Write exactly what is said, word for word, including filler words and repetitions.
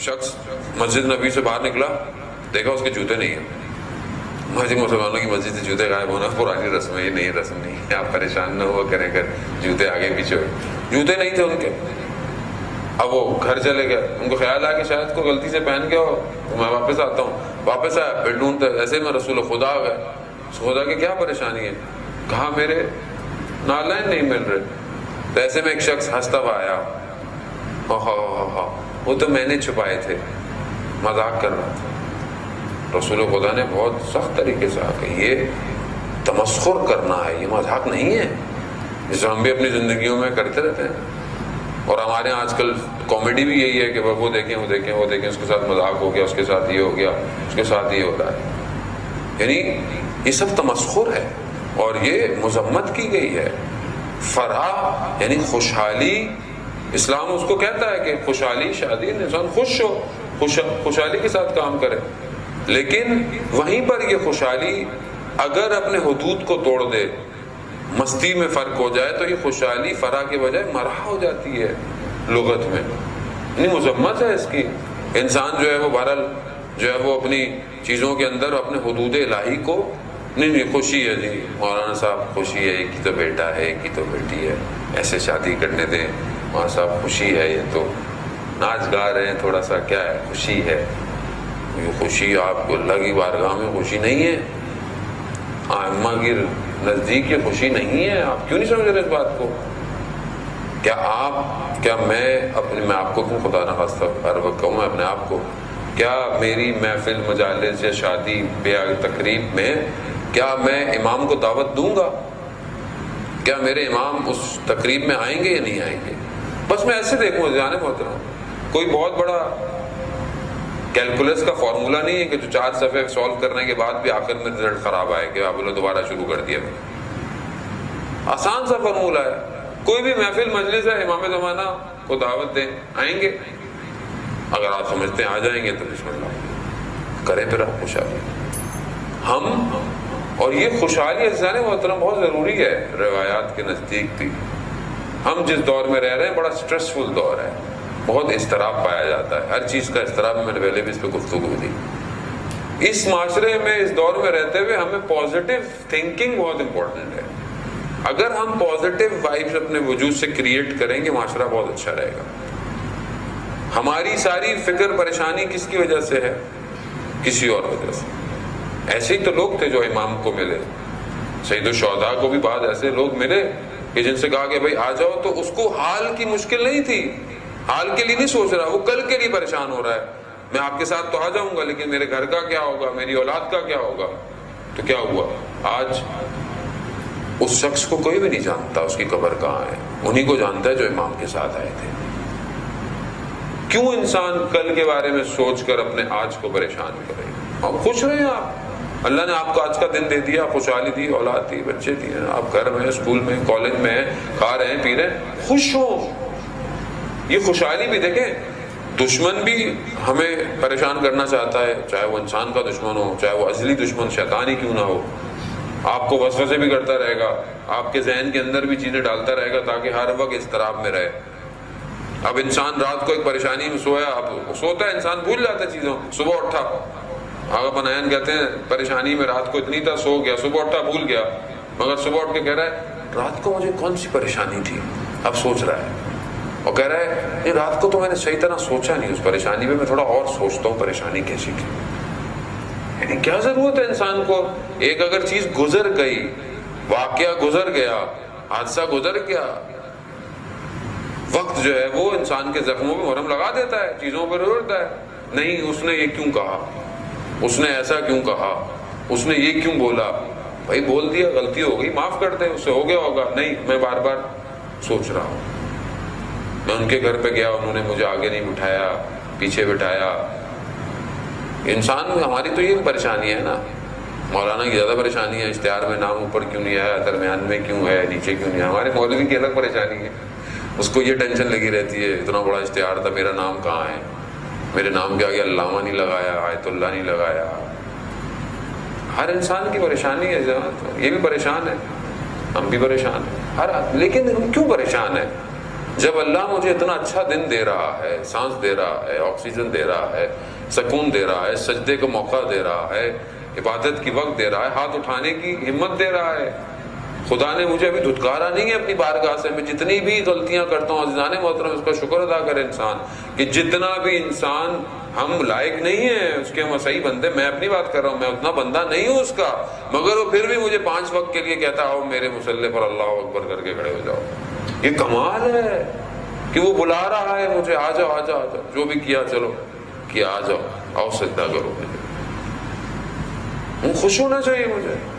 شخص مسجد نبی سے باہر نکلا، دیکھا اس کے جوتے نہیں ہیں. مسجد مسلمانوں کی مسجد سے جوتے غائب ہونا پرانی رسم ہے، یہ نئی رسم نہیں ہے، آپ پریشان نہ ہوا کریں کر جوتے آگے پیچھے ہوئے. جوتے نہیں تھے ان کے. اب وہ گھر چلے گئے، ان کو خیال آیا کہ شاید کو غلطی سے پہن گیا ہو تو میں واپس آتا ہوں. واپس آیا، پھر ڈھونڈتے ایسے میں رسول خدا آ گئے. خدا کی کیا پریشانی ہے؟ کہا میرے نالین نہیں مل رہے. تو ایسے میں ایک شخص ہنستا ہوا آیا، ہاں ہاں ہاں وہ تو میں نے چھپائے تھے، مذاق کر رہا تھا. رسول خدا نے بہت سخت طریقے سے آ کہ یہ تمسخر کرنا ہے، یہ مذاق نہیں ہے، جسے ہم بھی اپنی زندگیوں میں کرتے رہتے ہیں. اور ہمارے یہاں آج کل کامیڈی بھی یہی ہے کہ وہ دیکھیں وہ دیکھیں وہ دیکھیں، اس کے ساتھ مذاق ہو گیا، اس کے ساتھ یہ ہو گیا، اس کے ساتھ یہ ہو رہا ہے. یعنی یہ سب تمسخر ہے اور یہ مذمت کی گئی ہے. فرح یعنی خوشحالی، اسلام اس کو کہتا ہے کہ خوشحالی شادی انسان خوش ہو، خوش خوشحالی کے ساتھ کام کرے. لیکن وہیں پر یہ خوشحالی اگر اپنے حدود کو توڑ دے، مستی میں فرق ہو جائے، تو یہ خوشحالی فرح کے بجائے مرح ہو جاتی ہے لغت میں. یعنی مذمت ہے اس کی. انسان جو ہے وہ بہرحال جو ہے وہ اپنی چیزوں کے اندر اپنے حدود الہی کو نہیں نہیں خوشی ہے جی مولانا صاحب، خوشی ہے، ایک ہی تو بیٹا ہے، ایک ہی تو بیٹی ہے، ایسے شادی کرنے دیں مولانا صاحب، خوشی ہے، یہ تو ناچ گا رہے ہیں تھوڑا سا، کیا ہے خوشی ہے. یہ خوشی آپ کو اللہ کی بارگاہ میں خوشی نہیں ہے، اماں کی نزدیک یہ خوشی نہیں ہے. آپ کیوں نہیں سمجھ رہے اس بات کو؟ کیا آپ کیا میں اپنے میں آپ کو کیوں خدا نہ خواستہ ہر وقت کہوں میں اپنے آپ کو، کیا میری محفل مجالس یا شادی بیاہ تقریب میں کیا میں امام کو دعوت دوں گا؟ کیا میرے امام اس تقریب میں آئیں گے یا نہیں آئیں گے؟ بس میں ایسے دیکھوں جانے محترم، کوئی بہت بڑا کیلکولس کا فارمولا نہیں ہے کہ جو چار صفحے سالو کرنے کے بعد بھی آخر میں رزلٹ خراب آئے کہ آپ نے دوبارہ شروع کر دیا. آسان سا فارمولا ہے. کوئی بھی محفل مجلس ہے، امام زمانہ کو دعوت دیں، آئیں گے. اگر آپ سمجھتے ہیں آ جائیں گے تو بسم اللہ کریں، پھر آپ خوشحالی. ہم اور یہ خوشحالی عزیزان محترم بہت ضروری ہے روایات کے نزدیک بھی. ہم جس دور میں رہ رہے ہیں بڑا سٹریسفل دور ہے، بہت اضطراب پایا جاتا ہے، ہر چیز کا اضطراب. میں نے پہلے بھی اس پہ گفتگو دی. اس معاشرے میں اس دور میں رہتے ہوئے ہمیں پازیٹیو تھنکنگ بہت امپورٹنٹ ہے. اگر ہم پازیٹیو وائبس اپنے وجود سے کریٹ کریں گے معاشرہ بہت اچھا رہے گا. ہماری ساری فکر پریشانی کس کی وجہ سے ہے؟ کسی اور وجہ سے. ایسے ہی تو لوگ تھے جو امام کو ملے. سید الشہداء کو بھی بعد ایسے لوگ ملے کہ جن سے کہا کہ بھائی آ جاؤ، تو اس کو حال کی مشکل نہیں تھی، حال کے لیے نہیں سوچ رہا، وہ کل کے لیے پریشان ہو رہا ہے. میں آپ کے ساتھ تو آ جاؤں گا لیکن میرے گھر کا کیا ہوگا، میری اولاد کا کیا ہوگا. تو کیا ہوا؟ آج اس شخص کو کوئی بھی نہیں جانتا اس کی قبر کہاں ہے، انہی کو جانتا ہے جو امام کے ساتھ آئے تھے. کیوں انسان کل کے بارے میں سوچ کر اپنے آج کو پریشان کرے؟ اور خوش رہے ہیں آپ، اللہ نے آپ کو آج کا دن دے دیا، خوشحالی دی، اولاد دی، بچے دیے، آپ گھر میں، اسکول میں، کالج میں ہیں، کھا رہے ہیں، پی رہے ہیں، خوش ہوں. یہ خوشحالی بھی دیکھیں، دشمن بھی ہمیں پریشان کرنا چاہتا ہے، چاہے وہ انسان کا دشمن ہو، چاہے وہ ازلی دشمن شیطان ہی کیوں نہ ہو. آپ کو وسوسے بھی کرتا رہے گا، آپ کے ذہن کے اندر بھی چیزیں ڈالتا رہے گا تاکہ ہر وقت اضطراب میں رہے. اب انسان رات کو ایک پریشانی میں سویا، اب سوتا ہے انسان بھول جاتا ہے چیزوں. صبح اٹھا، آغا بنائن کہتے ہیں پریشانی میں رات کو اتنی تھا، سو گیا، صبح اٹھا بھول گیا، مگر صبح اٹھ کے کہہ رہا ہے رات کو مجھے کون سی پریشانی تھی، اب سوچ رہا ہے اور کہہ رہا ہے یہ رات کو تو میں نے صحیح طرح سوچا نہیں، اس پریشانی پہ میں تھوڑا اور سوچتا ہوں پریشانی کیسی تھی. یعنی کیا ضرورت ہے انسان کو، ایک اگر چیز گزر گئی، واقعہ گزر گیا، حادثہ گزر گیا، وقت جو ہے وہ انسان کے زخموں پہ مرہم لگا دیتا ہے، چیزوں پر روڑتا ہے. نہیں اس نے یہ کیوں کہا، اس نے ایسا کیوں کہا، اس نے یہ کیوں بولا. بھائی بول دیا، غلطی ہو گئی، معاف کر دیں، اس سے ہو گیا ہوگا. نہیں میں بار بار سوچ رہا ہوں. میں ان کے گھر پہ گیا، انہوں نے مجھے آگے نہیں بٹھایا، پیچھے بٹھایا. انسان میں ہماری تو یہ پریشانی ہے نا. مولانا کی زیادہ پریشانی ہے، اشتہار میں نام اوپر کیوں نہیں آیا، درمیان میں کیوں ہے، نیچے کیوں نہیں ہے. ہمارے مولوی کی الگ پریشانی ہے، اس کو یہ ٹینشن لگی رہتی ہے اتنا بڑا اشتہار تھا، میرا نام کہاں ہے، میرے نام کے آگے علامہ نہیں لگایا، آیت اللہ نہیں لگایا. ہر انسان کی پریشانی ہے، یہ بھی پریشان ہے، ہم بھی پریشان ہیں ہر. لیکن ہم کیوں پریشان ہیں؟ جب اللہ مجھے اتنا اچھا دن دے رہا ہے، سانس دے رہا ہے، آکسیجن دے رہا ہے، سکون دے رہا ہے، سجدے کا موقع دے رہا ہے، عبادت کی وقت دے رہا ہے، ہاتھ اٹھانے کی ہمت دے رہا ہے، خدا نے مجھے ابھی دھتکارا نہیں ہے اپنی بارگاہ سے، میں جتنی بھی غلطیاں کرتا ہوں عزیزان محترم اس کا شکر ادا کرے انسان، کہ جتنا بھی انسان ہم لائق نہیں ہیں اس کے، ہم صحیح بندے، میں اپنی بات کر رہا ہوں، میں اتنا بندہ نہیں ہوں اس کا، مگر وہ پھر بھی مجھے پانچ وقت کے لیے کہتا آؤ میرے مصلی پر اللہ اکبر کر کے کھڑے ہو جاؤ۔ یہ کمال ہے کہ وہ بلا رہا ہے مجھے، آ جاؤ آ جاؤ آ جاؤ، جو بھی کیا چلو کیا، آ جاؤ، آؤ سجدہ کرو، خوش ہونا چاہیے مجھے۔